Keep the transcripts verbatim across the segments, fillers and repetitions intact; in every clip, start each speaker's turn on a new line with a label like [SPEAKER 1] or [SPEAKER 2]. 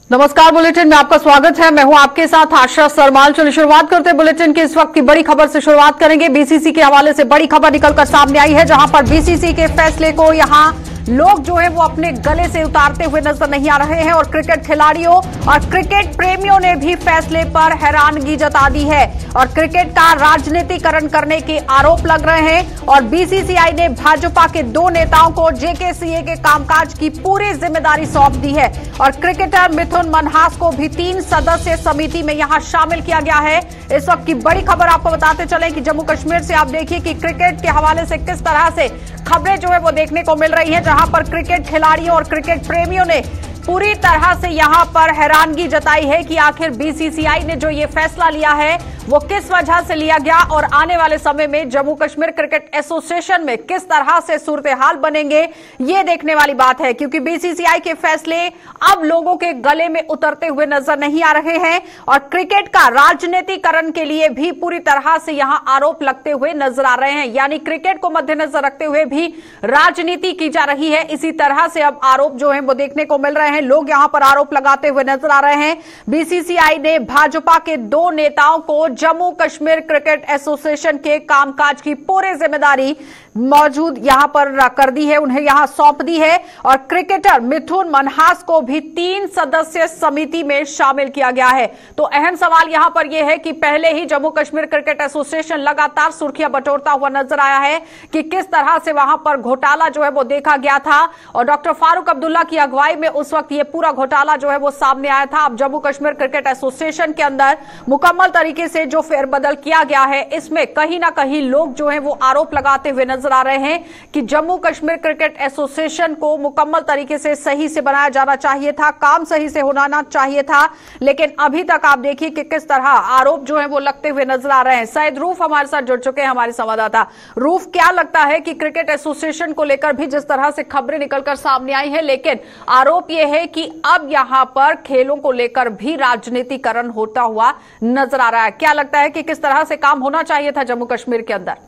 [SPEAKER 1] नमस्कार, बुलेटिन में आपका स्वागत है। मैं हूं आपके साथ आशा सरमाल। चलिए शुरुआत करते हैं बुलेटिन की इस वक्त की बड़ी खबर से। शुरुआत करेंगे बीसीसी के हवाले से। बड़ी खबर निकलकर सामने आई है, जहां पर बीसीसी के फैसले को यहां लोग जो है वो अपने गले से उतारते हुए नजर नहीं आ रहे हैं और क्रिकेट खिलाड़ियों और क्रिकेट प्रेमियों ने भी फैसले पर हैरानगी जता दी है और क्रिकेट का राजनीतिकरण करने के आरोप लग रहे हैं। और बीसीसीआई ने भाजपा के दो नेताओं को जेकेसीए के कामकाज की पूरी जिम्मेदारी सौंप दी है और क्रिकेटर मिथुन मनहास को भी तीन सदस्यीय समिति में यहां शामिल किया गया है। इस वक्त की बड़ी खबर आपको बताते चलें कि जम्मू कश्मीर से आप देखिए कि क्रिकेट के हवाले से किस तरह से खबरें जो है वो देखने को मिल रही है, जहां पर क्रिकेट खिलाड़ियों और क्रिकेट प्रेमियों ने पूरी तरह से यहां पर हैरानगी जताई है कि आखिर बीसीसीआई ने जो ये फैसला लिया है वो किस वजह से लिया गया और आने वाले समय में जम्मू कश्मीर क्रिकेट एसोसिएशन में किस तरह से सूरत हाल बनेंगे, ये देखने वाली बात है। क्योंकि बीसीसीआई के फैसले अब लोगों के गले में उतरते हुए नजर नहीं आ रहे हैं और क्रिकेट का राजनीतिकरण के लिए भी पूरी तरह से यहां आरोप लगते हुए नजर आ रहे हैं। यानी क्रिकेट को मद्देनजर रखते हुए भी राजनीति की जा रही है। इसी तरह से अब आरोप जो है वो देखने को मिल रहे हैं। लोग यहां पर आरोप लगाते हुए नजर आ रहे हैं। बीसीसीआई ने भाजपा के दो नेताओं को जम्मू कश्मीर क्रिकेट एसोसिएशन के कामकाज की पूरी जिम्मेदारी मौजूद यहां पर कर दी है, उन्हें यहां सौंप दी है और क्रिकेटर मिथुन मनहास को भी तीन सदस्यीय समिति में शामिल किया गया है। तो अहम सवाल यहां पर यह है कि पहले ही जम्मू कश्मीर क्रिकेट एसोसिएशन लगातार सुर्खियां बटोरता हुआ नजर आया है कि किस तरह से वहां पर घोटाला जो है वो देखा गया था और डॉक्टर फारूक अब्दुल्ला की अगुवाई में उस वक्त ये पूरा घोटाला जो है वो सामने आया था। अब जम्मू कश्मीर क्रिकेट एसोसिएशन के अंदर मुकम्मल तरीके से जो फेरबदल किया गया है, इसमें कहीं ना कहीं लोग जो है वो आरोप लगाते हुए नजर आ रहे हैं कि जम्मू कश्मीर क्रिकेट एसोसिएशन को मुकम्मल तरीके से सही से बनाया जाना चाहिए था, काम सही से होना चाहिए था। लेकिन अभी तक आप देखिए कि किस तरह आरोप जो है वो लगते हुए नजर आ रहे हैं। सैयद रूफ हमारे साथ जुड़ चुके हैं, हमारे संवाददाता। रूफ, क्या लगता है कि क्रिकेट एसोसिएशन को लेकर भी जिस तरह से खबरें निकलकर सामने आई है, लेकिन आरोप यह है कि अब यहां पर खेलों को लेकर भी राजनीतिकरण होता हुआ नजर आ रहा है। क्या लगता है कि किस तरह से काम होना चाहिए था जम्मू कश्मीर के अंदर?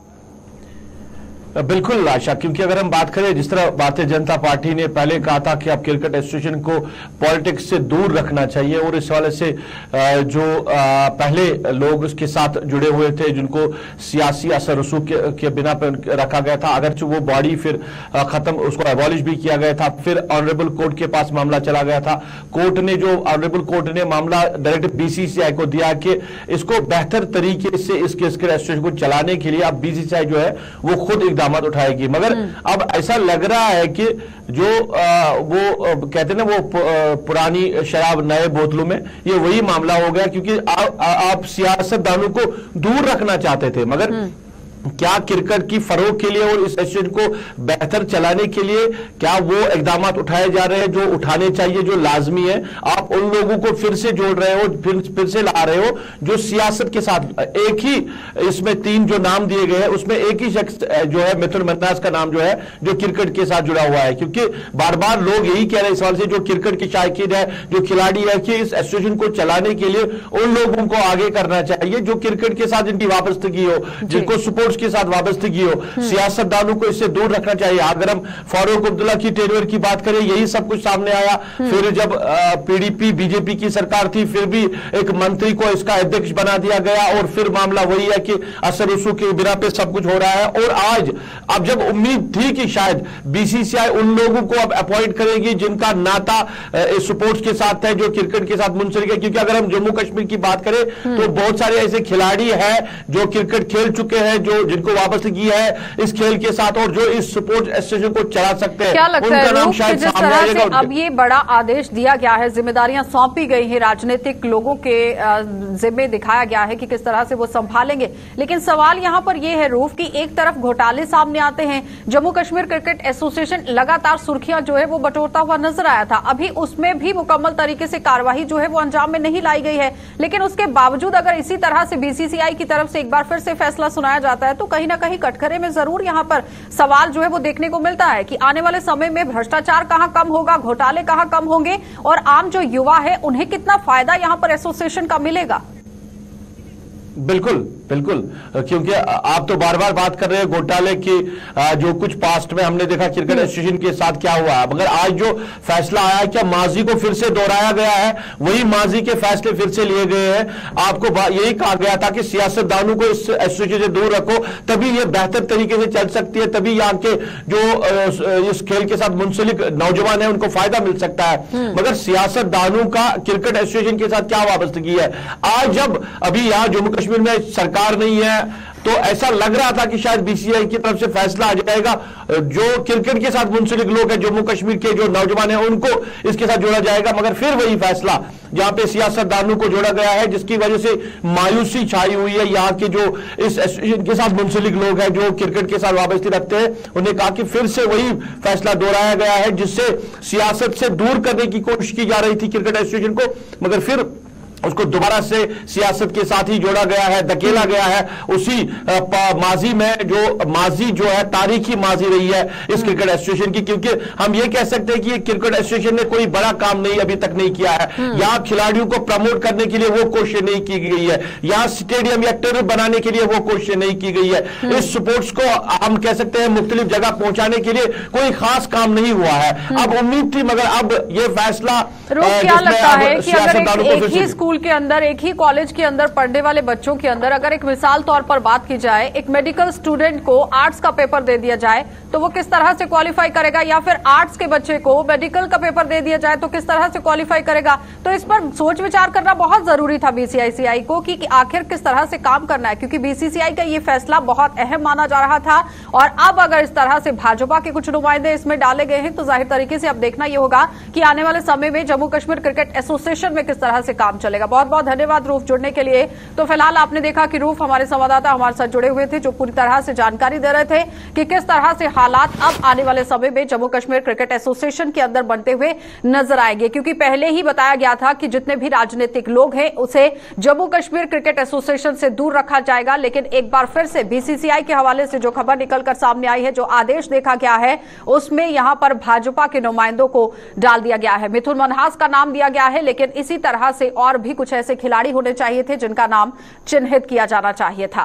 [SPEAKER 2] बिल्कुल आशा, क्योंकि अगर हम बात करें जिस तरह भारतीय जनता पार्टी ने पहले कहा था कि अब क्रिकेट एसोसिएशन को पॉलिटिक्स से दूर रखना चाहिए और इस वाले से जो पहले लोग उसके साथ जुड़े हुए थे जिनको सियासी असर रसूख के, के बिना पर रखा गया था, अगर वो बॉडी फिर खत्म उसको एबॉलिश भी किया गया था, फिर ऑनरेबल कोर्ट के पास मामला चला गया था। कोर्ट ने जो ऑनरेबल कोर्ट ने मामला डायरेक्ट बीसीसीआई को दिया कि इसको बेहतर तरीके से इस क्रिकेट एसोसिएशन को चलाने के लिए अब बीसीसीआई जो है वो खुद दामद उठाएगी। मगर अब ऐसा लग रहा है कि जो आ, वो आ, कहते हैं ना वो पुरानी शराब नए बोतलों में, ये वही मामला हो गया। क्योंकि आ, आ, आप सियासतदानों को दूर रखना चाहते थे, मगर क्या क्रिकेट की फरोग के लिए और इस एसोसिएशन को बेहतर चलाने के लिए क्या वो इकदाम उठाए जा रहे हैं जो उठाने चाहिए, जो लाजमी है? आप उन लोगों को फिर से जोड़ रहे हो, फिर फिर से ला रहे हो जो सियासत के साथ, एक ही इसमें तीन जो नाम दिए गए हैं उसमें एक ही शख्स जो है मिथुन मनहास का नाम जो है जो क्रिकेट के साथ जुड़ा हुआ है। क्योंकि बार बार लोग यही कह रहे हैं इस सवाल से, जो क्रिकेट के शायकीन है, जो खिलाड़ी है, कि इस एसोसिएशन को चलाने के लिए उन लोगों को आगे करना चाहिए जो क्रिकेट के साथ जिनकी वाबस्तगी हो, जिनको सपोर्ट के साथ वाबस्तगी हो। सियासतदानों को इससे दूर रखना चाहिए। अगर हम फारूक अब्दुल्ला की टेन्योर की बात करें, यही सब कुछ सामने आया। फिर जब पीडीपी बीजेपी की सरकार थी, फिर भी एक मंत्री को इसका अध्यक्ष बना दिया गया और फिर मामला वही है कि असर रसूख के बिना पे सब कुछ हो रहा है। और आज अब जब उम्मीद थी कि शायद बीसीसीआई उन लोगों को अब अपॉइंट करेगी जिनका नाता स्पोर्ट्स के साथ है, जो क्रिकेट के साथ मुंसलिक है। क्योंकि अगर हम जम्मू कश्मीर की बात करें तो बहुत सारे ऐसे खिलाड़ी हैं जो क्रिकेट खेल चुके हैं, जो जिनको वाबस्तगी है इस खेल के साथ और जो इस स्पोर्ट्स एसोसिएशन को चला सकते हैं।
[SPEAKER 1] क्या लगता है रूप कि जिस तरह से अब ये बड़ा आदेश दिया गया है, जिम्मेदारियां सौंपी गई हैं, राजनीतिक लोगों के जिम्मे दिखाया गया है कि किस तरह से वो संभालेंगे, लेकिन सवाल यहां पर यह है रूफ कि एक तरफ घोटाले सामने आते हैं, जम्मू कश्मीर क्रिकेट एसोसिएशन लगातार सुर्खियां जो है वो बटोरता हुआ नजर आया था, अभी उसमें भी मुकम्मल तरीके से कार्रवाई जो है वो अंजाम में नहीं लाई गई है, लेकिन उसके बावजूद अगर इसी तरह से बीसीसीआई की तरफ से एक बार फिर से फैसला सुनाया जाता है तो कहीं ना कहीं कटघरे में जरूर यहां पर सवाल जो है वो देखने को मिलता है कि आने वाले समय में भ्रष्टाचार कहां कम होगा, घोटाले कहां कम होंगे और आम जो युवा है उन्हें कितना फायदा यहां पर एसोसिएशन का मिलेगा।
[SPEAKER 2] बिल्कुल बिल्कुल, क्योंकि आप तो बार बार बात कर रहे हैं घोटाले की, जो कुछ पास्ट में हमने देखा क्रिकेट एसोसिएशन के साथ क्या हुआ है, मगर आज जो फैसला आया है क्या माजी को फिर से दोहराया गया है, वही माजी के फैसले फिर से लिए गए हैं। आपको यही कहा गया था कि सियासतदानों को इस एसोसिएशन से दूर रखो, तभी ये बेहतर तरीके से चल सकती है, तभी यहाँ के जो इस खेल के साथ मुंसलिक नौजवान है उनको फायदा मिल सकता है। मगर सियासतदानों का क्रिकेट एसोसिएशन के साथ क्या वाबस्तगी है? आज जब अभी यहाँ जम्मू कश्मीर में सरकार नहीं है तो ऐसा लग रहा था कि शायद बीसीसीआई की तरफ से फैसला आ जाएगा, जो क्रिकेट के साथ मुंसलिक लोग हैं जम्मू कश्मीर के जो नौजवान हैं उनको इसके साथ जोड़ा जाएगा, मगर फिर वही फैसला जहां पे सियासतदानों को जोड़ा गया है, जिसकी वजह से मायूसी छाई हुई है। यहाँ के जो इस एसोसिएशन के साथ मुंसलिक लोग हैं जो क्रिकेट के साथ वाबस्ती रखते हैं, उन्हें कहा कि फिर से वही फैसला दोहराया गया है, जिससे सियासत से दूर करने की कोशिश की जा रही थी क्रिकेट एसोसिएशन को, मगर फिर उसको दोबारा से सियासत के साथ ही जोड़ा गया है, धकेला गया है। उसी माजी में जो माजी जो है तारीखी माजी रही है इस क्रिकेट एसोसिएशन की, क्योंकि हम ये कह सकते हैं कि क्रिकेट एसोसिएशन ने कोई बड़ा काम नहीं अभी तक नहीं किया है। यहाँ खिलाड़ियों को प्रमोट करने के लिए वो कोशिश नहीं की गई है, यहाँ स्टेडियम या टर्फ बनाने के लिए वो कोशिश नहीं की गई है। इस स्पोर्ट्स को हम कह सकते हैं मुख्तलिफ जगह पहुंचाने के लिए कोई खास काम नहीं हुआ है। अब उम्मीद थी, मगर अब ये फैसला
[SPEAKER 1] क्या लगता है कि अगर एक, एक ही स्कूल के अंदर, एक ही कॉलेज के अंदर पढ़ने वाले बच्चों के अंदर अगर एक मिसाल तौर पर बात की जाए, एक मेडिकल स्टूडेंट को आर्ट्स का पेपर दे दिया जाए तो वो किस तरह से क्वालिफाई करेगा, या फिर आर्ट्स के बच्चे को मेडिकल का पेपर दे दिया जाए तो किस तरह से क्वालिफाई करेगा? तो इस पर सोच विचार करना बहुत जरूरी था बीसीसीआई को कि, कि आखिर किस तरह से काम करना है, क्योंकि बीसीसीआई का ये फैसला बहुत अहम माना जा रहा था। और अब अगर इस तरह से भाजपा के कुछ नुमाइंदे इसमें डाले गए हैं तो जाहिर तरीके से अब देखना यह होगा कि आने वाले समय में जम्मू कश्मीर क्रिकेट एसोसिएशन में किस तरह से काम चलेगा। बहुत बहुत धन्यवाद रूफ जुड़ने के लिए। तो फिलहाल आपने देखा कि रूफ हमारे संवाददाता हमारे साथ जुड़े हुए थे, जो पूरी तरह से जानकारी दे रहे थे कि किस तरह से हालात अब आने वाले समय में जम्मू कश्मीर क्रिकेट एसोसिएशन के अंदर बनते हुए नजर आएंगे, क्योंकि पहले ही बताया गया था कि जितने भी राजनीतिक लोग हैं उसे जम्मू कश्मीर क्रिकेट एसोसिएशन से दूर रखा जाएगा। लेकिन एक बार फिर से बीसीसीआई के हवाले से जो खबर निकलकर सामने आई है, जो आदेश देखा गया है, उसमें यहां पर भाजपा के नुमाइंदों को डाल दिया गया है। मिथुन मनहास का नाम दिया गया है, लेकिन इसी तरह से और भी कुछ ऐसे खिलाड़ी होने चाहिए थे जिनका नाम चिन्हित किया जाना चाहिए था।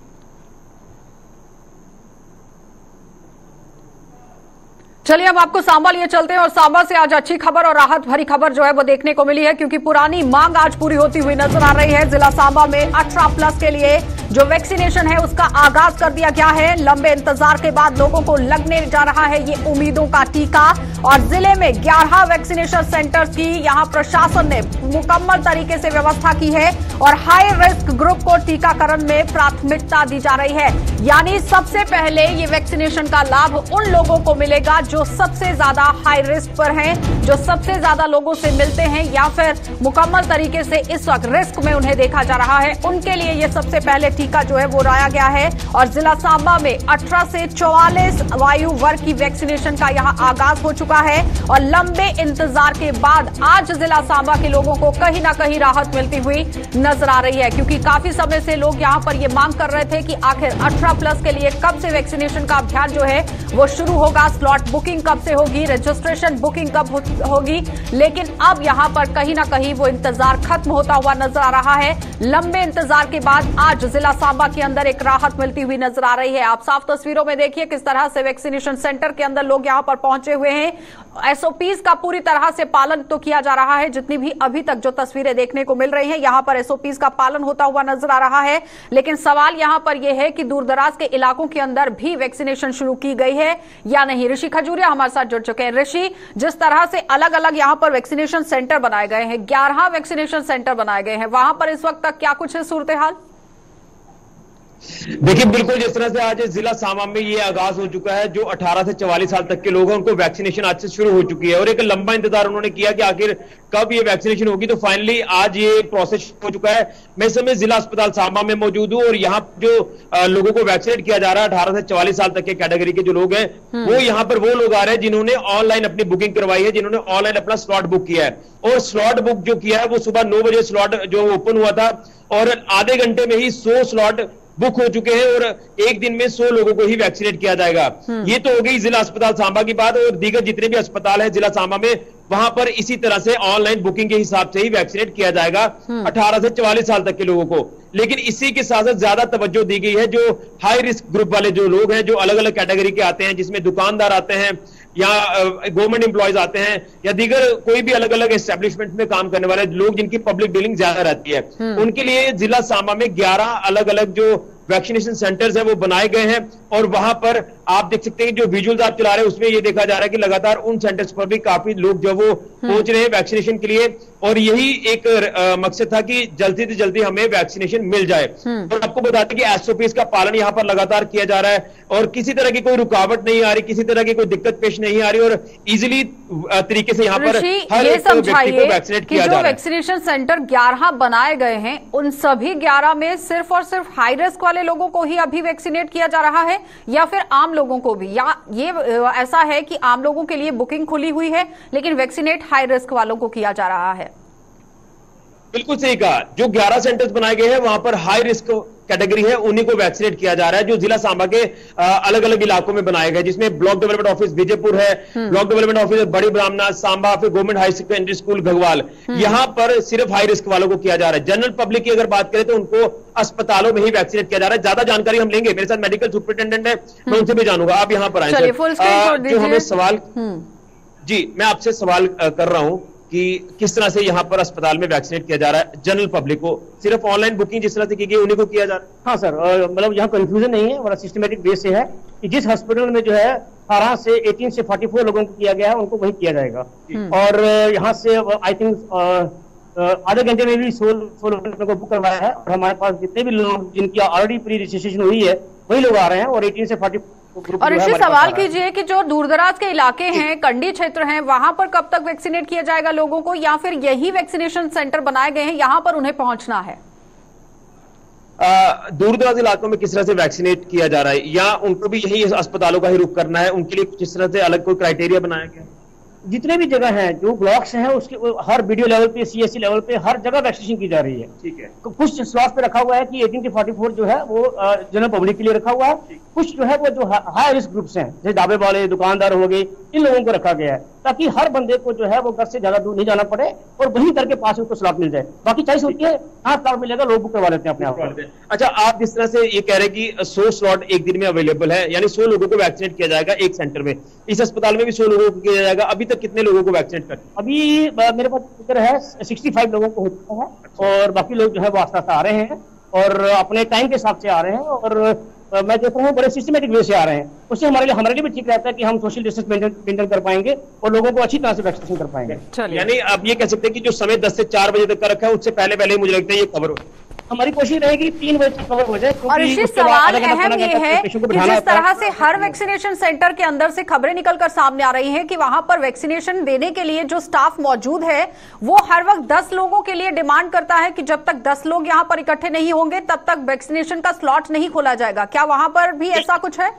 [SPEAKER 1] चलिए अब आपको सांबा लिए चलते हैं, और सांबा से आज अच्छी खबर और राहत भरी खबर जो है वो देखने को मिली है, क्योंकि पुरानी मांग आज पूरी होती हुई नजर आ रही है। जिला सांबा में अठारह प्लस के लिए जो वैक्सीनेशन है उसका आगाज कर दिया गया है। लंबे इंतजार के बाद लोगों को लगने जा रहा है ये उम्मीदों का टीका, और जिले में ग्यारह वैक्सीनेशन सेंटर्स की यहां प्रशासन ने मुकम्मल तरीके से व्यवस्था की है, और हाई रिस्क ग्रुप को टीकाकरण में प्राथमिकता दी जा रही है। यानी सबसे पहले ये वैक्सीनेशन का लाभ उन लोगों को मिलेगा जो सबसे ज्यादा हाई रिस्क पर हैं, जो सबसे ज्यादा लोगों से मिलते हैं या फिर मुकम्मल तरीके से इस वक्त रिस्क में उन्हें देखा जा रहा है, उनके लिए ये सबसे पहले टीका जो है वो लाया गया है। और जिला सांबा में अठारह से चौवालीस वायु वर्ग की वैक्सीनेशन का यहां आगाज हो चुका है, और लंबे इंतजार के बाद आज जिला सांबा के लोगों को कहीं ना कहीं राहत मिलती हुई नजर आ रही है, क्योंकि काफी समय से लोग यहां पर ये मांग कर रहे थे कि आखिर अठारह प्लस के लिए कब से वैक्सीनेशन का अभियान जो है वो शुरू होगा, स्लॉट बुकिंग कब से होगी, रजिस्ट्रेशन बुकिंग कब होगी। लेकिन अब यहां पर कहीं ना कहीं वो इंतजार खत्म होता हुआ नजर आ रहा है। लंबे इंतजार के बाद आज जिला सांबा के अंदर एक राहत मिलती हुई नजर आ रही है। आप साफ तस्वीरों में देखिए किस तरह से वैक्सीनेशन सेंटर के अंदर लोग यहां पर पहुंचे हुए हैं। एसओपीज का पूरी तरह से पालन तो किया जा रहा है, जितनी भी अभी तक जो तस्वीरें देखने को मिल रही हैं यहां पर एसओपीज का पालन होता हुआ नजर आ रहा है। लेकिन सवाल यहां पर यह है कि दूरदराज के इलाकों के अंदर भी वैक्सीनेशन शुरू की गई है या नहीं। ऋषि खजूरिया हमारे साथ जुड़ चुके हैं। ऋषि, जिस तरह से अलग अलग यहां पर वैक्सीनेशन सेंटर बनाए गए हैं, ग्यारह वैक्सीनेशन सेंटर बनाए गए हैं, वहां पर इस वक्त तक क्या कुछ है सूरत हाल?
[SPEAKER 3] देखिए, बिल्कुल जिस तरह से आज जिला सांबा में ये आगाज हो चुका है, जो अठारह से चवालीस साल तक के लोग हैं उनको वैक्सीनेशन आज से शुरू हो चुकी है, और एक लंबा इंतजार उन्होंने किया कि आखिर कब ये वैक्सीनेशन होगी, तो फाइनली आज ये प्रोसेस हो चुका है। मैं इस समय जिला अस्पताल सांबा में मौजूद हूँ, और यहाँ जो लोगों को वैक्सीनेट किया जा रहा है अठारह से चवालीस साल तक के कैटेगरी के जो लोग हैं, वो यहाँ पर वो लोग आ रहे हैं जिन्होंने ऑनलाइन अपनी बुकिंग करवाई है, जिन्होंने ऑनलाइन अपना स्लॉट बुक किया है। और स्लॉट बुक जो किया है वो सुबह नौ बजे स्लॉट जो ओपन हुआ था, और आधे घंटे में ही सौ स्लॉट बुक हो चुके हैं और एक दिन में सौ लोगों को ही वैक्सीनेट किया जाएगा। ये तो हो गई जिला अस्पताल सांबा की बात। और दीगर जितने भी अस्पताल है जिला सांबा में, वहां पर इसी तरह से ऑनलाइन बुकिंग के हिसाब से ही वैक्सीनेट किया जाएगा अठारह से चवालीस साल तक के लोगों को। लेकिन इसी के साथ साथ ज्यादा तवज्जो दी गई है जो हाई रिस्क ग्रुप वाले जो लोग हैं, जो अलग अलग कैटेगरी के आते हैं, जिसमें दुकानदार आते हैं या गवर्नमेंट एम्प्लॉयज आते हैं या दीगर कोई भी अलग अलग एस्टेब्लिशमेंट में काम करने वाले लोग जिनकी पब्लिक डीलिंग ज्यादा रहती है, उनके लिए जिला सांबा में ग्यारह अलग अलग जो वैक्सीनेशन सेंटर्स हैं वो बनाए गए हैं। और वहां पर आप देख सकते हैं जो विजुअल्स आप चला रहे हैं उसमें ये देखा जा रहा है कि लगातार उन सेंटर्स पर भी काफी लोग जो वो पहुंच रहे हैं वैक्सीनेशन के लिए। और यही एक आ, मकसद था कि जल्दी से जल्दी हमें वैक्सीनेशन मिल जाए। और आपको बता दें कि एसओपीज का पालन यहां पर लगातार किया जा रहा है और किसी तरह की कोई रुकावट नहीं आ रही, किसी तरह की कोई दिक्कत पेश नहीं आ रही और इजिली तरीके से यहां पर हर एक व्यक्ति को वैक्सीनेट किया जा रहा है।
[SPEAKER 1] वैक्सीनेशन सेंटर ग्यारह बनाए गए हैं, उन सभी ग्यारह में सिर्फ और सिर्फ हाई रिस्क वाले लोगों को ही अभी वैक्सीनेट किया जा रहा है या फिर आम लोगों को भी, या ये ऐसा है कि आम लोगों के लिए बुकिंग खुली हुई है लेकिन वैक्सीनेट हाई रिस्क वालों को किया जा रहा है?
[SPEAKER 3] बिल्कुल सही कहा। जो ग्यारह सेंटर्स बनाए गए हैं वहां पर हाई रिस्क कैटेगरी है, उन्हीं को वैक्सीनेट किया जा रहा है, जो जिला सांबा के अलग अलग इलाकों में बनाए गए, जिसमें ब्लॉक डेवलपमेंट ऑफिस विजयपुर है, ब्लॉक डेवलपमेंट ऑफिस बड़ी ब्राह्मणा सांबा, फिर government high secondary school Ghagwal. यहां पर सिर्फ हाई रिस्क वालों को किया जा रहा है। जनरल पब्लिक की अगर बात करें तो उनको अस्पतालों में ही वैक्सीनेट किया जा रहा है। ज्यादा जानकारी हम लेंगे, मेरे साथ मेडिकल सुपरिटेंडेंट है, मैं उनसे भी जानूंगा। आप यहां पर आए सर, जो हमें सवाल जी मैं आपसे सवाल कर रहा हूं कि किस तरह से यहाँ पर अस्पताल में वैक्सीनेट किया जा रहा है जनरल पब्लिक को, सिर्फ ऑनलाइन बुकिंग जिस तरह से की गई उन्हीं को किया जा रहा है?
[SPEAKER 4] हाँ सर, मतलब यहाँ कंफ्यूजन नहीं है, बड़ा सिस्टमेटिक बेस से है कि जिस हॉस्पिटल में जो है अठारह से अठारह से चौवालीस लोगों को किया गया है उनको वही किया जाएगा। और यहाँ से आई थिंक आधे घंटे में भी सोलह सोलह लोगों को बुक करवाया है और हमारे पास जितने भी लोग जिनकी ऑलरेडी प्री रजिस्ट्रेशन हुई है वही लोग आ रहे हैं और अठारह से चौवालीस।
[SPEAKER 1] और इसी सवाल कीजिए कि जो दूरदराज के इलाके हैं, कंडी क्षेत्र हैं, वहां पर कब तक वैक्सीनेट किया जाएगा लोगों को, या फिर यही वैक्सीनेशन सेंटर बनाए गए हैं यहां पर उन्हें पहुंचना है?
[SPEAKER 3] दूर दराज इलाकों में किस तरह से वैक्सीनेट किया जा रहा है या उनको भी यही अस्पतालों का ही रुख करना है? उनके लिए किस तरह से अलग कोई क्राइटेरिया बनाया गया?
[SPEAKER 4] जितने भी जगह हैं, जो ब्लॉक्स हैं, उसके हर वीडियो लेवल पे, सीएससी लेवल पे हर जगह वैक्सीनेशन की जा रही है।
[SPEAKER 3] ठीक है।
[SPEAKER 4] कुछ स्लॉट पे रखा हुआ है कि अठारह से चौवालीस जो है वो जनरल पब्लिक के लिए रखा हुआ है, कुछ जो है वो जो हाई रिस्क ग्रुप्स हैं जैसे ढाबे वाले, दुकानदार हो गए, इन लोगों को रखा गया है ताकि हर बंदे को जो है वो घर से ज्यादा दूर नहीं जाना पड़े और वहीं करके पास उसको स्लॉट मिल जाए। बाकी चॉइस होती है, हाँ स्लॉट मिलेगा, लोग बुक करवा लेते हैं अपने आप।
[SPEAKER 3] अच्छा, आप जिस तरह से ये कह रहे हैं कि सौ स्लॉट एक दिन में अवेलेबल है, यानी सौ लोगों को वैक्सीनेट किया जाएगा एक सेंटर में, इस अस्पताल में भी सौ लोगों को किया जाएगा। अभी तक कितने लोगों को वैक्सीनेट कर?
[SPEAKER 4] अभी मेरे पास फिक्र है पैंसठ लोगों को हो चुका है और बाकी लोग जो है वो आस्ते आस्ते आ रहे हैं और अपने टाइम के हिसाब से आ रहे हैं और मैं देख रहा हूँ बड़े सिस्टमेटिक वे से आ रहे हैं। उससे हमारे लिए हमारे लिए भी ठीक रहता है कि हम सोशल डिस्टेंस मेंटेन कर पाएंगे और लोगों को अच्छी तरह से वैक्सीनेशन कर पाएंगे।
[SPEAKER 3] यानी आप ये कह सकते हैं कि जो समय दस से चार बजे तक का रखा है उससे पहले पहले मुझे लगता है ये कवर हो,
[SPEAKER 4] हमारी कोशिश रहेगी तीन बजे तक कवर हो जाए।
[SPEAKER 1] और इसी सवाल अहम ये है कि जिस तरह से हर वैक्सीनेशन सेंटर के अंदर से खबरें निकलकर सामने आ रही हैं कि वहां पर वैक्सीनेशन देने के लिए जो स्टाफ मौजूद है वो हर वक्त दस लोगों के लिए डिमांड करता है कि जब तक दस लोग यहां पर इकट्ठे नहीं होंगे तब तक वैक्सीनेशन का स्लॉट नहीं खोला जाएगा। क्या वहां पर भी ऐसा कुछ है?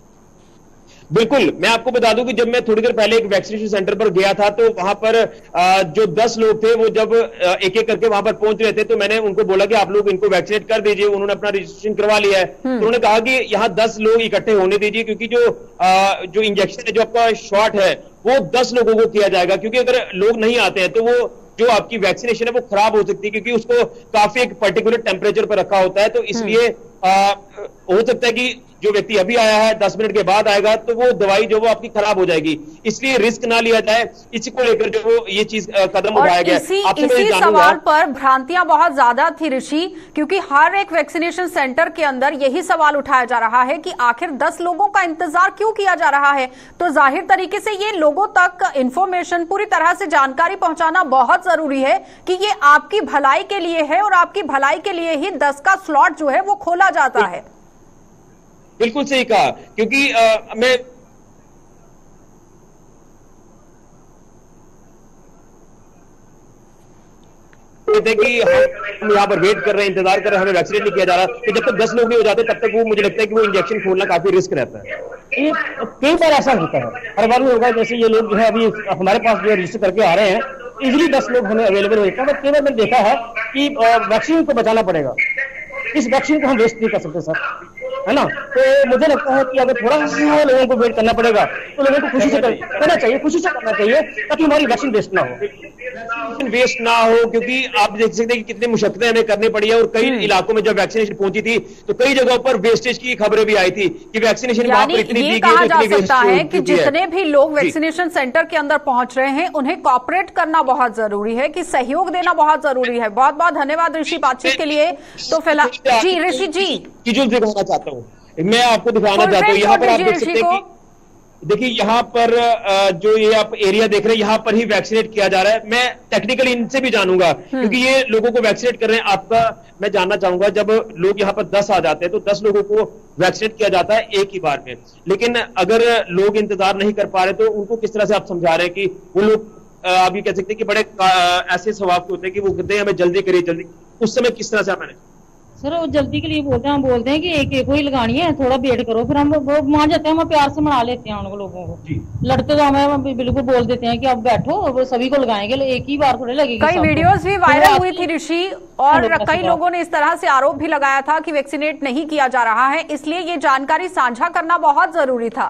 [SPEAKER 3] बिल्कुल, मैं आपको बता दूं कि जब मैं थोड़ी देर पहले एक वैक्सीनेशन सेंटर पर गया था तो वहां पर जो दस लोग थे वो जब एक एक करके वहां पर पहुंच रहे थे तो मैंने उनको बोला कि आप लोग इनको वैक्सीनेट कर दीजिए। उन्होंने अपना रजिस्ट्रेशन करवा लिया है। तो उन्होंने कहा कि यहाँ दस लोग इकट्ठे होने दीजिए क्योंकि जो जो इंजेक्शन है, जो आपका शॉट है वो दस लोगों को किया जाएगा, क्योंकि अगर लोग नहीं आते हैं तो वो जो आपकी वैक्सीनेशन है वो खराब हो सकती है, क्योंकि उसको काफी एक पर्टिकुलर टेम्परेचर पर रखा होता है। तो इसलिए हो सकता है कि जो व्यक्ति अभी आया है दस मिनट के बाद आएगा तो वो दवाई जो वो आपकी खराब हो जाएगी, इसलिए रिस्क ना लिया जाए। इसी को लेकर जो ये चीज कदम उठाया गया।
[SPEAKER 1] इसी, इसी सवाल पर भ्रांतियां बहुत ज्यादा थी ऋषि, क्योंकि हर एक वैक्सीनेशन सेंटर के अंदर यही सवाल उठाया जा रहा है कि आखिर दस लोगों का इंतजार क्यों किया जा रहा है। तो जाहिर तरीके से ये लोगों तक इंफॉर्मेशन, पूरी तरह से जानकारी पहुंचाना बहुत जरूरी है कि ये आपकी भलाई के लिए है और आपकी भलाई के लिए ही दस का स्लॉट जो है वो खोला जाता है।
[SPEAKER 3] बिल्कुल सही कहा, क्योंकि आ, मैं कि हम यहाँ पर वेट कर रहे हैं, इंतजार कर रहे हैं, हमें वैक्सीनेट नहीं किया जा रहा। तो जब तक दस लोग नहीं हो जाते तब तक वो मुझे लगता है कि वो इंजेक्शन खोलना काफी रिस्क रहता है।
[SPEAKER 4] ये कई बार ऐसा होता है, हर बार होगा। जैसे ये लोग जो है अभी हमारे पास जो रजिस्टर करके आ रहे हैं, इजीली दस लोग हमें अवेलेबल हो जाता है। कई बार मैंने देखा है कि वैक्सीन को बचाना पड़ेगा इस वैक्सीन को हम वेस्ट नहीं कर सकते सर, है ना। तो मुझे लगता है कि अगर थोड़ा सा लोगों को वेट करना पड़ेगा तो लोगों को खुशी से करना चाहिए, खुशी से करना चाहिए ताकि हमारी वैक्सीन वेस्ट ना हो,
[SPEAKER 3] वेस्ट ना हो। क्योंकि आप देख सकते हैं कि कितनी मुश्किलें हमें करनी पड़ी है और कई इलाकों में जब वैक्सीनेशन पहुंची थी तो कई जगहों पर वेस्टेज की खबरें भी आई थी कि वैक्सीनेशन वहां पर इतनी दी गई,
[SPEAKER 1] जा सकता है कि जितने भी लोग वैक्सीनेशन सेंटर के अंदर पहुंच रहे हैं उन्हें कॉपरेट करना बहुत जरूरी है, कि सहयोग देना बहुत जरूरी है। बहुत बहुत धन्यवाद ऋषि बातचीत के लिए। तो फिलहाल जी ऋषि जी
[SPEAKER 3] की जो दिखाना चाहता हूँ, मैं आपको दिखाना चाहता हूँ, यहाँ पर आप देख सकते हैं कि देखिए यहाँ पर जो ये आप एरिया देख रहे हैं यहाँ पर ही वैक्सीनेट किया जा रहा है। मैं टेक्निकली इनसे भी जानूंगा क्योंकि ये लोगों को वैक्सीनेट कर रहे हैं। आपका मैं जानना चाहूंगा, जब लोग यहाँ पर दस आ जाते हैं तो दस लोगों को वैक्सीनेट किया जाता है एक ही बार में, लेकिन अगर लोग इंतजार नहीं कर पा रहे तो उनको किस तरह से आप समझा रहे हैं कि वो लोग आप ये कह सकते हैं कि बड़े ऐसे स्वभाव के होते हैं कि वो कहते हैं हमें जल्दी करिए जल्दी, उस समय किस तरह से मैंने
[SPEAKER 5] सर वो जल्दी के लिए बोलते हैं, हम बोलते हैं कि एक एक को ही लगानी है, थोड़ा वेट करो, फिर हम वो मान जाते हैं, हम प्यार से मना लेते हैं उन लोगों को। लड़ते तो हमें बिल्कुल बोल देते हैं कि अब बैठो, वो सभी को लगाएंगे, एक ही बार थोड़े लगेगी।
[SPEAKER 1] कई वीडियोस भी वायरल हुई थी ऋषि, और कई लोगों ने इस तरह से आरोप भी लगाया था कि वैक्सीनेट नहीं किया जा रहा है, इसलिए ये जानकारी साझा करना बहुत जरूरी था।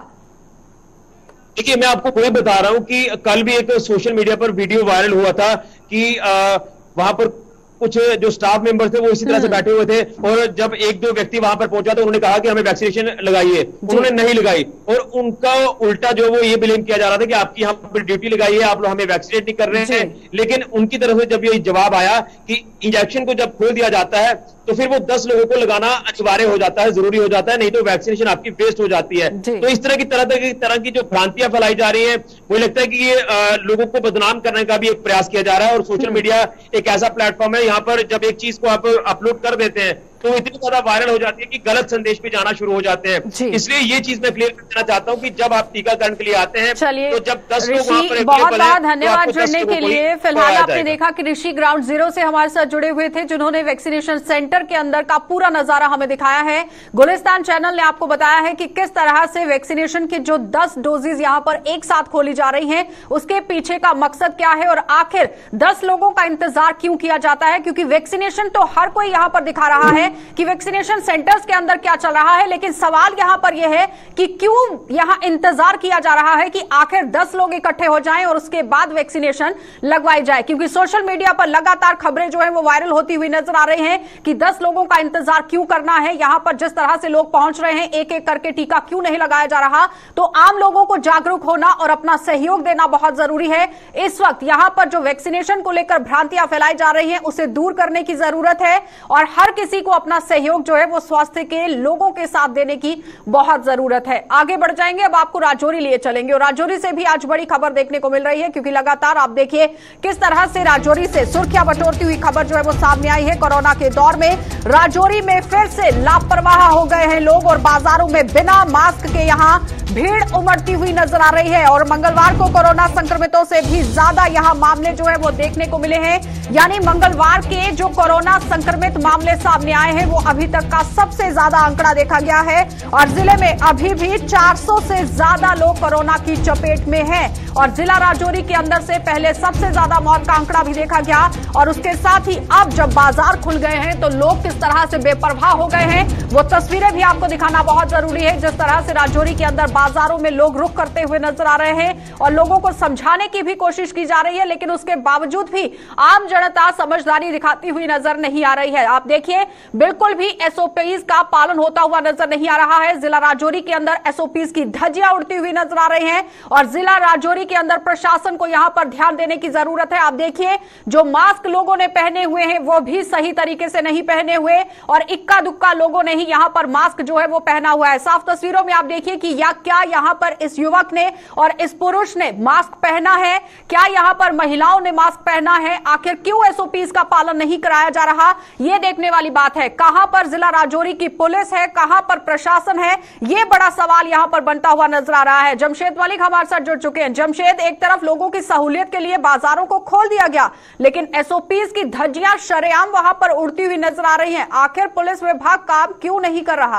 [SPEAKER 3] देखिए मैं आपको वही बता रहा हूं कि कल भी एक सोशल मीडिया पर वीडियो वायरल हुआ था कि वहां पर कुछ जो स्टाफ मेंबर थे वो इसी तरह से बैठे हुए थे और जब एक दो व्यक्ति वहां पर पहुंचा तो उन्होंने कहा कि हमें वैक्सीनेशन लगाइए, उन्होंने नहीं लगाई और उनका उल्टा जो वो ये ब्लेम किया जा रहा था कि आपकी यहाँ पर ड्यूटी लगाई है, आप लोग हमें वैक्सीनेट नहीं कर रहे हैं। लेकिन उनकी तरफ से जब ये जवाब आया कि इंजेक्शन को जब खोल दिया जाता है तो फिर वो दस लोगों को लगाना अनिवार्य हो जाता है, जरूरी हो जाता है, नहीं तो वैक्सीनेशन आपकी वेस्ट हो जाती है। तो इस तरह की तरह तरह की तरह की जो भ्रांतियां फैलाई जा रही है, मुझे लगता है कि ये आ, लोगों को बदनाम करने का भी एक प्रयास किया जा रहा है। और सोशल मीडिया एक ऐसा प्लेटफॉर्म है यहाँ पर जब एक चीज को आप अपलोड कर देते हैं तो इतनी ज्यादा वायरल हो जाती है कि गलत संदेश भी जाना शुरू हो जाते हैं। इसलिए ये चीज मैं क्लियर करना चाहता हूँ कि जब आप टीकाकरण के लिए आते हैं तो जब दस लोग वहां पर
[SPEAKER 1] बहुत बहुत धन्यवाद जुड़ने के लिए। फिलहाल आपने देखा कि ऋषि ग्राउंड जीरो से हमारे साथ जुड़े हुए थे, जिन्होंने वैक्सीनेशन सेंटर के अंदर का पूरा नजारा हमें दिखाया है। गुलिस्तान चैनल ने आपको बताया है कि किस तरह से वैक्सीनेशन की जो दस डोजेज यहाँ पर एक साथ खोली जा रही हैं, उसके पीछे का मकसद क्या है और आखिर दस लोगों का इंतजार क्यों किया जाता है। क्योंकि वैक्सीनेशन तो हर कोई यहाँ पर दिखा रहा है कि वैक्सीनेशन सेंटर्स के अंदर क्या चल रहा है, लेकिन सवाल यहां पर यह है कि क्यों यहां इंतजार किया जा रहा है कि आखिर दस लोग इकट्ठे हो जाएं और उसके बाद वैक्सीनेशन लगवाई जाए। क्योंकि सोशल मीडिया पर लगातार खबरें जो है वो वायरल होती हुई नजर आ रही हैं कि दस लोगों का इंतजार क्यों करना है, यहां पर जिस तरह से लोग पहुंच रहे हैं एक एक करके टीका क्यों नहीं लगाया जा रहा। तो आम लोगों को जागरूक होना और अपना सहयोग देना बहुत जरूरी है। इस वक्त यहां पर जो वैक्सीनेशन को लेकर भ्रांतियां फैलाई जा रही हैं उसे दूर करने की जरूरत है और हर किसी को अपना सहयोग जो है वो स्वास्थ्य के लोगों के साथ देने की बहुत जरूरत है। आगे बढ़ जाएंगे, अब आपको राजौरी लिए चलेंगे और राजौरी से भी आज बड़ी खबर देखने को मिल रही है क्योंकि लगातार आप देखिए किस तरह से राजौरी से सुर्खियां बटोरती हुई खबर जो है वो सामने आई है। कोरोना के दौर में राजौरी में फिर से लापरवाह हो गए हैं लोग और बाजारों में बिना मास्क के यहां भीड़ उमड़ती हुई नजर आ रही है और मंगलवार को कोरोना संक्रमितों से भी ज्यादा यहां मामले जो है वो देखने को मिले हैं। यानी मंगलवार के जो कोरोना संक्रमित मामले सामने आए हैं वो अभी तक का सबसे ज्यादा आंकड़ा देखा गया है और जिले में अभी भी चार सौ से ज्यादा लोग कोरोना की चपेट में हैं और जिला राजौरी के अंदर से पहले सबसे ज्यादा मौत का आंकड़ा भी देखा गया। और उसके साथ ही अब जब बाजार खुल गए हैं तो लोग किस तरह से बेपरवाह हो गए हैं वो तस्वीरें भी आपको दिखाना बहुत जरूरी है। जिस तरह से राजौरी के अंदर बाजारों में लोग रुक करते हुए नजर आ रहे हैं और लोगों को समझाने की भी कोशिश की जा रही है, लेकिन उसके बावजूद भी आम जनता समझदारी दिखाती हुई नजर नहीं आ रही है। आप देखिए बिल्कुल भी एसओपीज का पालन होता हुआ नजर नहीं आ रहा है। जिला राजौरी के अंदर एसओपीज की धज्जियां उड़ती हुई नजर आ रही हैं और जिला राजौरी के अंदर प्रशासन को यहां पर ध्यान देने की जरूरत है। आप देखिए जो मास्क लोगों ने पहने हुए हैं वो भी सही तरीके से नहीं पहने हुए और इक्का दुक्का लोगों ने ही यहां पर मास्क जो है वो पहना हुआ है। साफ तस्वीरों में आप देखिए कि या क्या यहां पर इस युवक ने और इस पुरुष ने मास्क पहना है, क्या यहां पर महिलाओं ने मास्क पहना है, आखिर क्यों एसओपीज का पालन नहीं कराया जा रहा, यह देखने वाली बात है। कहां पर जिला राजौरी की पुलिस है, कहां पर प्रशासन है, यह बड़ा सवाल यहां पर बनता हुआ नजर आ रहा है। जमशेद मलिक हमारे साथ जुड़ चुके हैं। जमशेद, एक तरफ लोगों की सहूलियत के लिए बाजारों को खोल दिया गया लेकिन एसओपीज की धज्जियां शरेआम वहां पर उड़ती हुई नजर आ रही हैं, आखिर पुलिस विभाग काम क्यों नहीं कर रहा?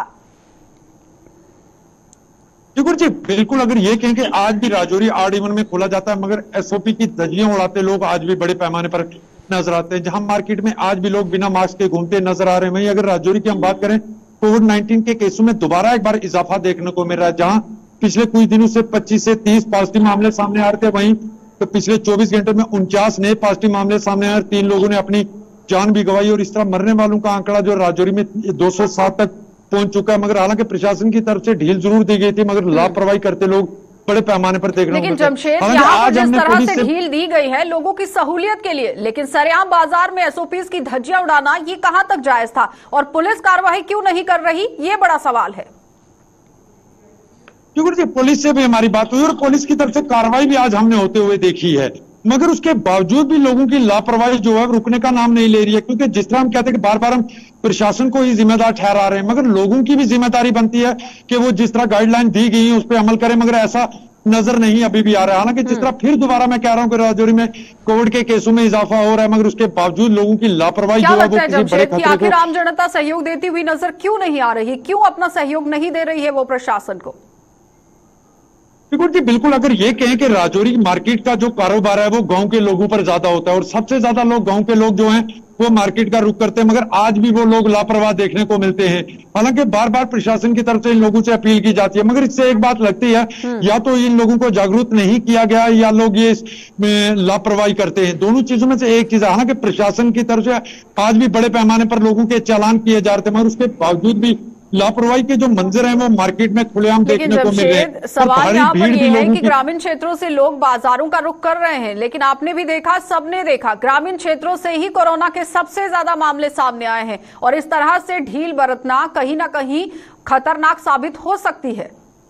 [SPEAKER 6] जी बिल्कुल, अगर ये कहें कि आज भी राजौरी आर इवन में खोला जाता है मगर एसओपी की धज्जियां उड़ाते लोग आज भी बड़े पैमाने पर नजर आते हैं। जहां मार्केट में आज भी लोग बिना मास्क के घूमते नजर आ रहे हैं। वहीं अगर राजौरी की हम बात करें, कोविड नाइन्टीन के केसों में दोबारा एक बार इजाफा देखने को मिल रहा है। जहां पिछले कुछ दिनों से पच्चीस से तीस पॉजिटिव मामले सामने आ रहे थे, वहीं तो पिछले चौबीस घंटे में उनचास नए पॉजिटिव मामले सामने आए, तीन लोगों ने अपनी जान भी गंवाई और इस तरह मरने वालों का आंकड़ा जो राजौरी में दो सौ सात तक पहुंच चुका है। मगर हालांकि प्रशासन की तरफ से ढील जरूर दी गई थी, मगर लापरवाही करते लोग बड़े पैमाने पर देखने को
[SPEAKER 1] लेकिन
[SPEAKER 6] मिलते हैं।
[SPEAKER 1] जमशेद,
[SPEAKER 6] हालांकि
[SPEAKER 1] यहाँ पर
[SPEAKER 6] आज
[SPEAKER 1] जिस
[SPEAKER 6] हमने
[SPEAKER 1] तरह
[SPEAKER 6] पुलिस
[SPEAKER 1] से ढील दी गई है लोगों की सहूलियत के लिए, लेकिन सरेआम बाजार में एसओपीज की धज्जियां उड़ाना ये कहां तक जायज था और पुलिस कार्रवाई क्यों नहीं कर रही, ये बड़ा सवाल है।
[SPEAKER 6] क्योंकि पुलिस से भी हमारी बात हुई और पुलिस की तरफ से कार्रवाई भी आज हमने होते हुए देखी है, मगर उसके बावजूद भी लोगों की लापरवाही जो है रुकने का नाम नहीं ले रही है। क्योंकि जिस तरह हम कहते हैं कि बार बार हम प्रशासन को ही जिम्मेदार ठहरा रहे हैं, मगर लोगों की भी जिम्मेदारी बनती है कि वो जिस तरह गाइडलाइन दी गई है उस पर अमल करें, मगर ऐसा नजर नहीं अभी भी आ रहा है। हालांकि जिस तरह फिर दोबारा मैं कह रहा हूं कि राजौरी में कोविड के केसों में इजाफा हो रहा है, मगर उसके बावजूद लोगों की लापरवाही जो है वो किसी बड़े खतरे को,
[SPEAKER 1] आखिर आम जनता सहयोग देती हुई नजर क्यों नहीं आ रही, क्यों अपना सहयोग नहीं दे रही है वो प्रशासन को?
[SPEAKER 6] जी बिल्कुल, अगर ये कहें कि राजौरी मार्केट का जो कारोबार है वो गांव के लोगों पर ज्यादा होता है और सबसे ज्यादा लोग गांव के लोग जो हैं वो मार्केट का रुख करते हैं, मगर आज भी वो लोग लापरवाह देखने को मिलते हैं। हालांकि बार बार प्रशासन की तरफ से इन लोगों से अपील की जाती है, मगर इससे एक बात लगती है, या तो इन लोगों को जागरूक नहीं किया गया या लोग ये लापरवाही करते हैं। दोनों चीजों में से एक चीज है। हालांकि प्रशासन की तरफ से आज भी बड़े पैमाने पर लोगों के चालान किए जा रहे थे, मगर उसके बावजूद भी लापरवाही के जो मंजर हैं वो मार्केट में खुलेआम देखने को मिल रहे हैं।
[SPEAKER 1] सवाल यहाँ पर ये है कि ग्रामीण क्षेत्रों से लोग बाजारों का रुख कर रहे हैं, लेकिन आपने भी देखा, सबने देखा, ग्रामीण क्षेत्रों से ही कोरोना के सबसे ज्यादा मामले सामने आए हैं और इस तरह से ढील बरतना कहीं ना कहीं खतरनाक साबित हो सकती है।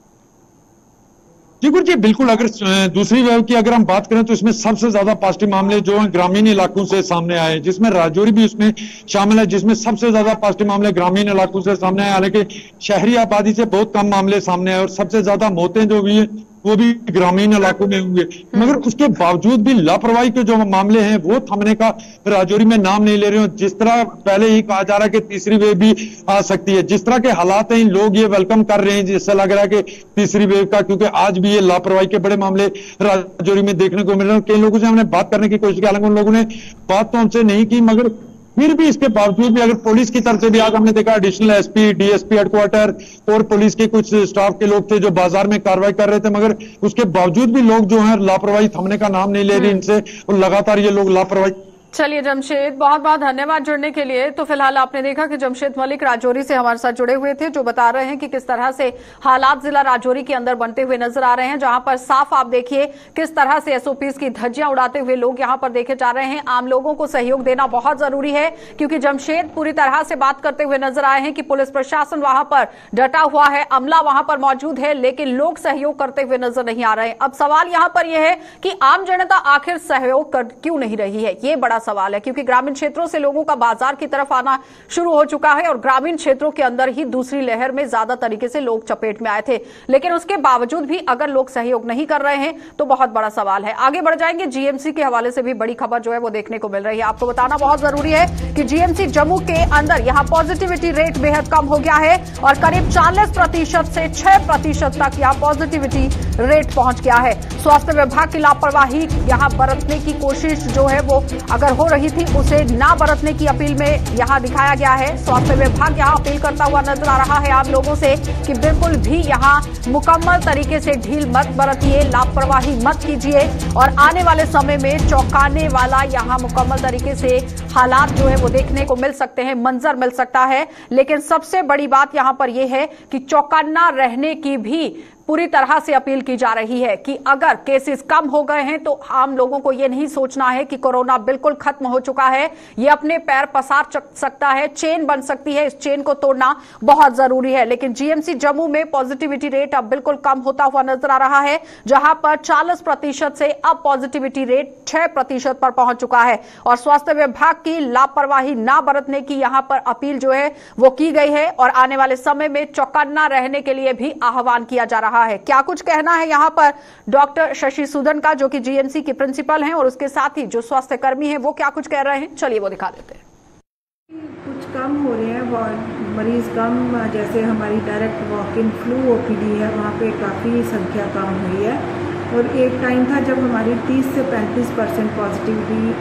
[SPEAKER 6] जी जी बिल्कुल, अगर दूसरी वेव की अगर हम बात करें तो इसमें सबसे ज्यादा पॉजिटिव मामले जो हैं ग्रामीण इलाकों से सामने आए, जिसमें राजौरी भी उसमें शामिल है, जिसमें सबसे ज्यादा पॉजिटिव मामले ग्रामीण इलाकों से सामने आए। हालांकि शहरी आबादी से बहुत कम मामले सामने आए और सबसे ज्यादा मौतें जो हुई है वो भी ग्रामीण इलाकों में होंगे, मगर उसके बावजूद भी लापरवाही के जो मामले हैं वो थमने का राजौरी में नाम नहीं ले रहे हो। जिस तरह पहले ही कहा जा रहा है कि तीसरी वेव भी आ सकती है, जिस तरह के हालात हैं लोग ये वेलकम कर रहे हैं, जिससे लग रहा है कि तीसरी वेव का, क्योंकि आज भी ये लापरवाही के बड़े मामले राजौरी में देखने को मिल रहे हैं। कई लोगों से हमने बात करने की कोशिश की, हालांकि उन लोगों ने बात तो हमसे नहीं की, मगर फिर भी इसके बावजूद भी अगर पुलिस की तरफ से भी आज हमने देखा एडिशनल एसपी, डीएसपी हेडक्वार्टर और पुलिस के कुछ स्टाफ के लोग थे जो बाजार में कार्रवाई कर रहे थे, मगर उसके बावजूद भी लोग जो हैं लापरवाही थमने का नाम नहीं ले रहे इनसे और लगातार ये लोग लापरवाही।
[SPEAKER 1] चलिए जमशेद, बहुत बहुत धन्यवाद जुड़ने के लिए। तो फिलहाल आपने देखा कि जमशेद मलिक राजौरी से हमारे साथ जुड़े हुए थे, जो बता रहे हैं कि किस तरह से हालात जिला राजौरी के अंदर बनते हुए नजर आ रहे हैं, जहां पर साफ आप देखिए किस तरह से एसओपीज की धज्जियां उड़ाते हुए लोग यहां पर देखे जा रहे हैं। आम लोगों को सहयोग देना बहुत जरूरी है, क्योंकि जमशेद पूरी तरह से बात करते हुए नजर आए हैं कि पुलिस प्रशासन वहां पर डटा हुआ है, अमला वहां पर मौजूद है, लेकिन लोग सहयोग करते हुए नजर नहीं आ रहे हैं। अब सवाल यहां पर यह है कि आम जनता आखिर सहयोग कर क्यों नहीं रही है, ये बड़ा सवाल है, क्योंकि ग्रामीण क्षेत्रों से लोगों का बाजार की तरफ आना शुरू हो चुका है और ग्रामीण क्षेत्रों के अंदर ही दूसरी लहर में ज्यादा तरीके से लोग चपेट में आए थे, लेकिन उसके बावजूद भी अगर लोग सहयोग नहीं कर रहे हैं तो बहुत बड़ा सवाल है। आगे बढ़ जाएंगे, जीएमसी के हवाले से भी बड़ी खबर जो है वो देखने को मिल रही है। आपको बताना बहुत जरूरी है कि जीएमसी जम्मू के अंदर यहां पॉजिटिविटी रेट बेहद कम हो गया है और करीब चालीस प्रतिशत से छह प्रतिशत तक यहां पॉजिटिविटी रेट पहुंच गया है। स्वास्थ्य विभाग की लापरवाही यहां बरतने की कोशिश जो है वो अगर हो रही थी उसे ना बरतने की अपील में यहां दिखाया गया है। स्वास्थ्य विभाग यहां अपील करता हुआ नजर आ रहा है आम लोगों से कि बिल्कुल भी यहां मुकम्मल तरीके से ढील मत बरतिए, लापरवाही मत कीजिए और आने वाले समय में चौंकाने वाला यहां मुकम्मल तरीके से हालात जो है वो देखने को मिल सकते हैं, मंजर मिल सकता है। लेकिन सबसे बड़ी बात यहां पर यह है कि चौकन्ना रहने की भी पूरी तरह से अपील की जा रही है कि अगर केसेस कम हो गए हैं तो आम लोगों को यह नहीं सोचना है कि कोरोना बिल्कुल खत्म हो चुका है, ये अपने पैर पसार सकता है, चेन बन सकती है, इस चेन को तोड़ना बहुत जरूरी है। लेकिन जीएमसी जम्मू में पॉजिटिविटी रेट अब बिल्कुल कम होता हुआ नजर आ रहा है, जहां पर चालीस प्रतिशत से अब पॉजिटिविटी रेट छह प्रतिशत पर पहुंच चुका है और स्वास्थ्य विभाग की लापरवाही ना बरतने की यहां पर अपील जो है वो की गई है और आने वाले समय में चौकन्ना रहने के लिए भी आह्वान किया जा रहा है। क्या कुछ कहना है यहां पर डॉक्टर शशि सूदन का, जो कि जीएमसी की प्रिंसिपल हैं, और उसके साथ ही जो स्वास्थ्य कर्मी हैं वो क्या कुछ कह रहे हैं, चलिए वो दिखा देते हैं।
[SPEAKER 7] कुछ कम हो रहे हैं मरीज कम, जैसे हमारी direct walk in flu OPD है वहाँ पे काफ़ी संख्या कम हुई है और एक टाइम था जब हमारी तीस से पैंतीस परसेंट पॉजिटिविटी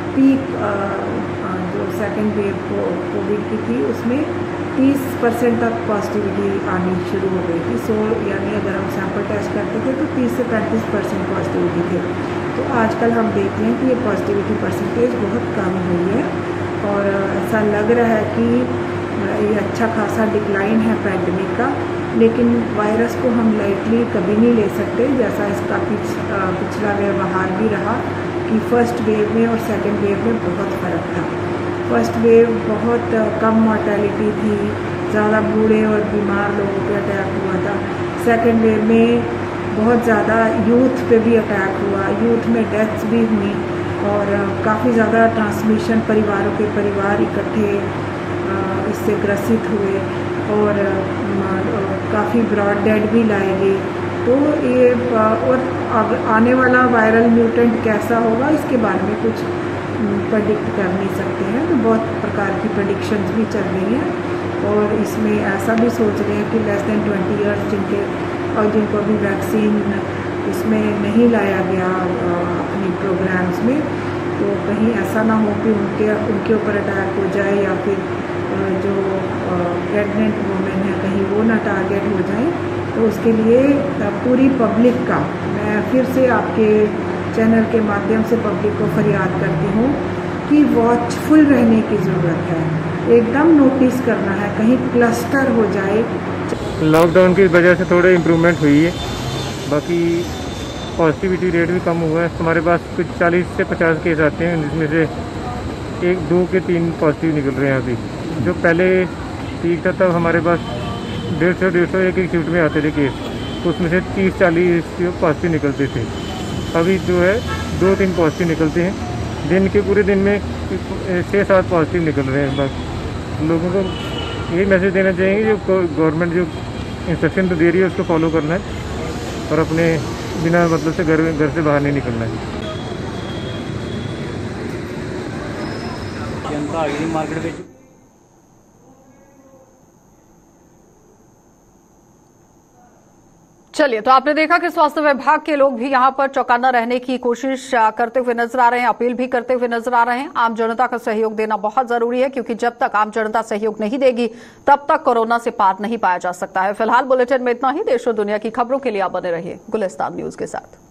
[SPEAKER 7] पीक जो सेकेंड वेव कोविड की थी उसमें तीस परसेंट तक पॉजिटिविटी आनी शुरू हो गई थी। सो यानी अगर हम सैंपल टेस्ट करते थे तो तीस से पैंतीस परसेंट पॉजिटिविटी थे। तो आजकल हम देखते हैं कि ये पॉजिटिविटी परसेंटेज बहुत कम हुई है और ऐसा लग रहा है कि ये अच्छा खासा डिक्लाइन है पैंडमिक का। लेकिन वायरस को हम लाइटली कभी नहीं ले सकते, जैसा इसका पिछ पिछला व्यवहार भी रहा कि फर्स्ट वेव में और सेकेंड वेव में बहुत फ़र्क था। फर्स्ट वेव बहुत कम मॉर्टेलिटी थी, ज़्यादा बूढ़े और बीमार लोगों पे अटैक हुआ था। सेकेंड वेव में बहुत ज़्यादा यूथ पे भी अटैक हुआ, यूथ में डेथ्स भी हुई और काफ़ी ज़्यादा ट्रांसमिशन, परिवारों के परिवार इकट्ठे इससे ग्रसित हुए और काफ़ी ब्रॉड डेड भी लाए गए। तो ये और आने वाला वायरल म्यूटेंट कैसा होगा इसके बारे में कुछ प्रेडिक्ट कर नहीं सकते हैं। तो बहुत प्रकार की प्रेडिक्शंस भी चल रही हैं और इसमें ऐसा भी सोच रहे हैं कि लेस देन ट्वेंटी ईयर्स जिनके और जिनको अभी वैक्सीन इसमें नहीं लाया गया अपनी प्रोग्राम्स में, तो कहीं ऐसा ना हो कि उनके उनके ऊपर अटैक हो जाए या फिर जो प्रेग्नेंट वुमेन है कहीं वो ना टारगेट हो जाए। तो उसके लिए पूरी पब्लिक का मैं फिर से आपके चैनल के माध्यम से पब्लिक को फरियाद करती हूँ कि वॉचफुल रहने की ज़रूरत है, एकदम नोटिस करना है कहीं क्लस्टर हो जाए।
[SPEAKER 8] लॉकडाउन की वजह से थोड़े इम्प्रूवमेंट हुई है, बाकी पॉजिटिविटी रेट भी कम हुआ है। हमारे पास कुछ चालीस से पचास केस आते हैं जिसमें से एक दो के तीन पॉजिटिव निकल रहे हैं। अभी जो पहले ठीक था तब हमारे पास डेढ़ सौ डेढ़ सौ एक एक शिफ्ट में आते थे केस, तो उसमें से तीस चालीस पॉजिटिव निकलते थे। अभी जो है दो तीन पॉजिटिव निकलते हैं, दिन के पूरे दिन में छः सात पॉजिटिव निकल रहे हैं। बस लोगों को यही मैसेज देना चाहिए जो गवर्नमेंट जो इंस्ट्रक्शन तो दे रही है उसको फॉलो करना है और अपने बिना मतलब से घर घर से बाहर नहीं निकलना है।
[SPEAKER 9] जनता आ गई मार्केट में।
[SPEAKER 1] चलिए, तो आपने देखा कि स्वास्थ्य विभाग के लोग भी यहां पर चौकन्ना रहने की कोशिश करते हुए नजर आ रहे हैं, अपील भी करते हुए नजर आ रहे हैं। आम जनता का सहयोग देना बहुत जरूरी है क्योंकि जब तक आम जनता सहयोग नहीं देगी तब तक कोरोना से पार नहीं पाया जा सकता है। फिलहाल बुलेटिन में इतना ही। देश और दुनिया की खबरों के लिए आप बने रहिए गुलिस्तान न्यूज के साथ।